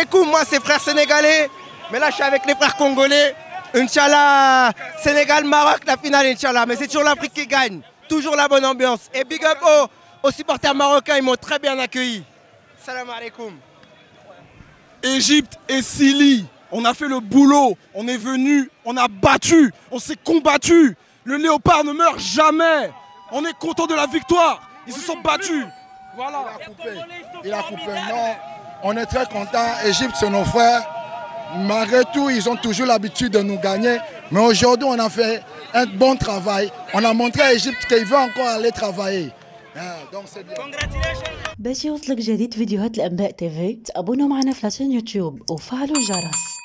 alaikum, moi c'est frères sénégalais, mais là je suis avec les frères congolais. Inch'Allah, Sénégal-Maroc, la finale, Inch'Allah, mais c'est toujours l'Afrique qui gagne, toujours la bonne ambiance. Et big up aux supporters marocains, ils m'ont très bien accueilli. Salam alaikum. Égypte et Syrie, on a fait le boulot, on est venu, on a battu, on s'est combattu. Le léopard ne meurt jamais. On est content de la victoire. Ils se sont battus. Voilà. Il a coupé. Non, on est très contents. Égypte, c'est nos frères. Malgré tout, ils ont toujours l'habitude de nous gagner. Mais aujourd'hui, on a fait un bon travail. On a montré à Égypte qu'il veut encore aller travailler. Donc c'est bien. باش يوصلك جديد فيديوهات الأنباء تيفي تابونوا معنا في لاشين يوتيوب وفعلوا الجرس.